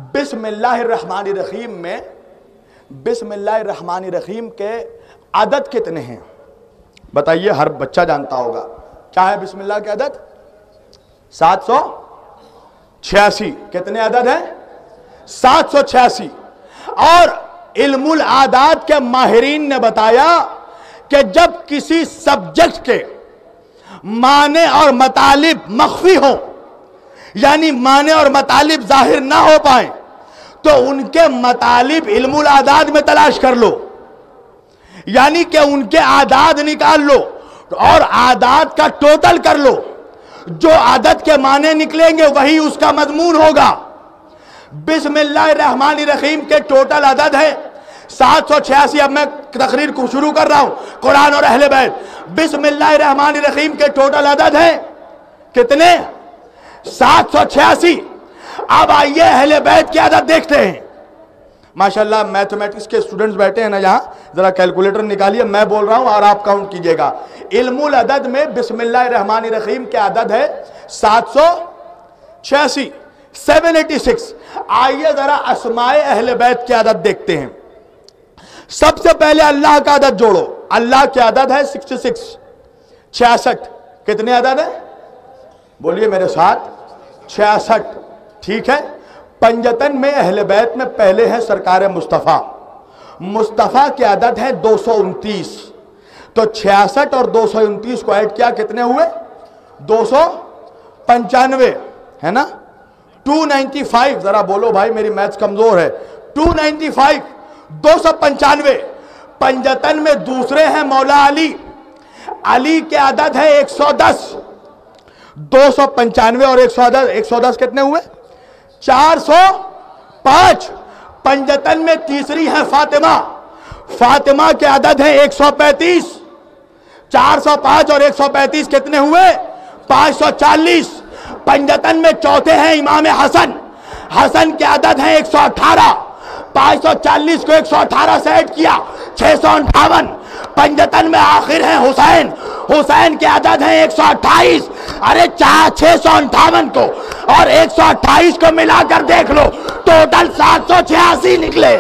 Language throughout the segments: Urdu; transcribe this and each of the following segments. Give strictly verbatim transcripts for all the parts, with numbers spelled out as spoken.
بسم اللہ الرحمن الرحیم میں بسم اللہ الرحمن الرحیم کے عدد کتنے ہیں بتائیے؟ ہر بچہ جانتا ہوگا کیا ہے بسم اللہ کے عدد؟ سات سو چھیاسی. کتنے عدد ہیں؟ سات سو چھیاسی. اور علم العادات کے ماہرین نے بتایا کہ جب کسی سبجیکٹ کے معنی اور مطالب مخفی ہوں، یعنی معنی اور مطالب ظاہر نہ ہو پائیں، تو ان کے مطالب علم العادات میں تلاش کر لو، یعنی کہ ان کے اعداد نکال لو اور اعداد کا ٹوٹل کر لو. جو عدد کے معنی نکلیں گے وہی اس کا مضمون ہوگا. بسم اللہ الرحمن الرحیم کے ٹوٹل عدد ہے سات سو چھیاسی. اب میں تقریر کو شروع کر رہا ہوں. قرآن اور اہل بیت. بسم اللہ الرحمن الرحیم کے ٹوٹل عدد ہے کتنے؟ سات سو چھیاسی. اب آئیے اہل بیت کی عدد دیکھتے ہیں. ماشاءاللہ میتھمیٹکس کے اسٹوڈنٹس بیٹھے ہیں نا یہاں، ذرا کیلکولیٹر نکالیے، میں بول رہا ہوں اور آپ کاؤنٹ کیجئے گا. علم العدد میں بسم اللہ الرحمن الرحیم کے عدد ہے سات سو چھیاسی، سیون ایٹی سکس. آئیے ذرا اسماء اہل بیت کے عدد دیکھتے ہیں. سب سے پہلے اللہ کا عدد جوڑو. اللہ کے عدد ہے سکسٹی سکس، چھیاسٹھ. کتنے عدد ہے؟ بولیے میرے ساتھ، چھیاسٹھ. ٹھیک ہے. پنجتن میں اہل بیت میں پہلے ہیں سرکار مصطفیٰ. مصطفیٰ کے عدد ہے دو سو انتیس. تو چھیاسٹھ اور دو سو انتیس کو ایڈ کیا کتنے ہوئے؟ دو سو پنچانوے ہے نا. Two ninety five. ذرا بولو بھائی میری میتھس کمزور ہے. ٹو نائنٹی فائیو، دو سو پنچانوے. پنجتن میں دوسرے ہیں مولا علی. علی کے عدد ہے ایک سو دس. دو سو پنچانوے اور ایک سو دس، ایک سو دس کتنے ہوئے؟ چار سو پانچ. پنجتن میں تیسری ہے فاطمہ. فاطمہ کے عدد ہے ایک سو پینتیس. چار سو پانچ اور ایک سو پینتیس کتنے ہوئے؟ پانچ سو چالیس. پنجتن میں چوتھے ہیں امام حسن. حسن کے عدد ہے ایک سو اٹھارہ. پانچ سو چالیس کو ایک سو اٹھارہ سے ایڈ کیا، چھ سو اٹھاون. پنجتن میں آخر ہے حسین. حسین کے عدد ہے ایک سو اٹھائیس. ارے چار چھ سو اٹھاون کو اور ایک سو اٹھائیس کو ملا کر دیکھ لو، ٹوٹل سات سو چھیاسی نکلے.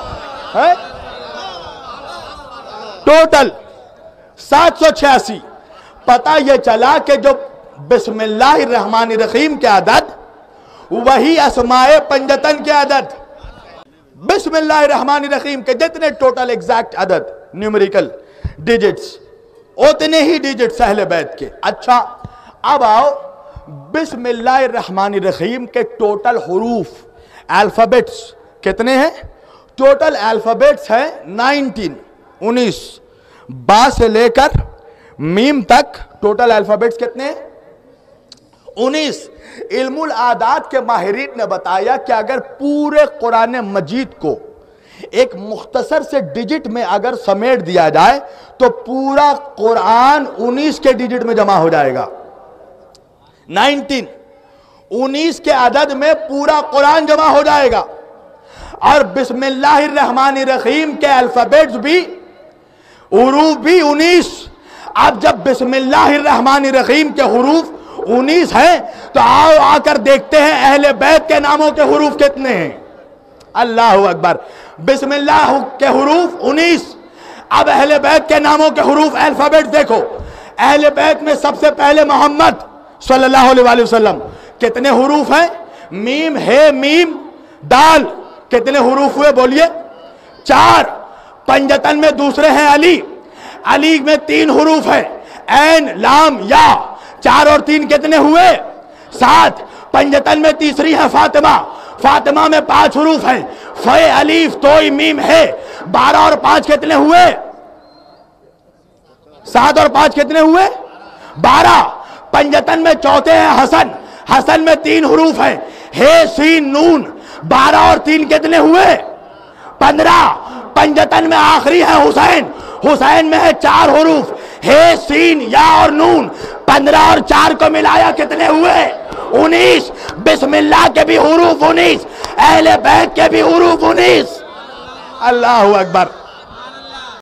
ٹوٹل سات سو چھیاسی. پتہ یہ چلا کہ جو بسم اللہ الرحمن الرحیم کے عدد وہی اسماء پنجتن کے عدد. بسم اللہ الرحمن الرحیم کے جتنے ٹوٹل ایگزیکٹ عدد نیومریکل ڈیجٹس اتنے ہی ڈیجٹس اہل بیت کے. اچھا اب آؤ بسم اللہ الرحمن الرحیم کے ٹوٹل حروف الفابیٹس کتنے ہیں؟ ٹوٹل الفابیٹس ہیں نائنٹین، انیس. با سے لے کر میم تک ٹوٹل الفابیٹس کتنے ہیں؟ انیس. علم العادات کے ماہرین نے بتایا کہ اگر پورے قرآن مجید کو ایک مختصر سے ڈیجٹ میں اگر سمیٹ دیا جائے تو پورا قرآن انیس کے ڈیجٹ میں جمع ہو جائے گا. نائنٹین، انیس کے عدد میں پورا قرآن جمع ہو جائے گا. اور بسم اللہ الرحمن الرحیم کے الفابیٹس بھی، حروف بھی انیس. اب جب بسم اللہ الرحمن الرحیم کے حروف انیس ہیں تو آؤ آ کر دیکھتے ہیں اہل بیت کے ناموں کے حروف کتنے ہیں. اللہ اکبر. بسم اللہ کے حروف انیس. اب اہل بیت کے ناموں کے حروف الفابیٹ دیکھو. اہل بیت میں سب سے پہلے محمد صلی اللہ علیہ وآلہ وسلم. کتنے حروف ہیں؟ میم ہے میم دال. کتنے حروف ہوئے بولیے؟ چار. پنجتن میں دوسرے ہیں علی. علی میں تین حروف ہیں، عین لام یا. چار اور تین کتنے ہوئے؟ سات. پنجتن میں تیسری ہے فاطمہ. فاطمہ میں پانچ حروف ہیں، ف الف توئی میم ہے. بارہ اور پانچ کتنے ہوئے؟ سات اور پانچ کتنے ہوئے؟ بارہ. پنجتن میں چوتھے ہیں حسن. حسن میں تین حروف ہیں، ہے سین نون. بارہ اور تین کتنے ہوئے؟ پندرہ. پنجتن میں آخری ہے حسین. حسین میں ہے چار حروف، ہے سین یا اور نون. پندرہ اور چار کو ملایا کتنے ہوئے؟ انیس. بسم اللہ کے بھی حروف انیس، اہل بیت کے بھی حروف انیس. اللہ اکبر.